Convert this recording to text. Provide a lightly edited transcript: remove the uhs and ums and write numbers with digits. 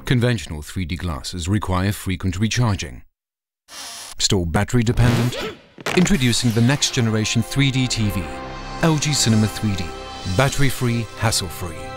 Conventional 3D glasses require frequent recharging. Still battery dependent? Introducing the next generation 3D TV, LG Cinema 3D. Battery-free, hassle-free.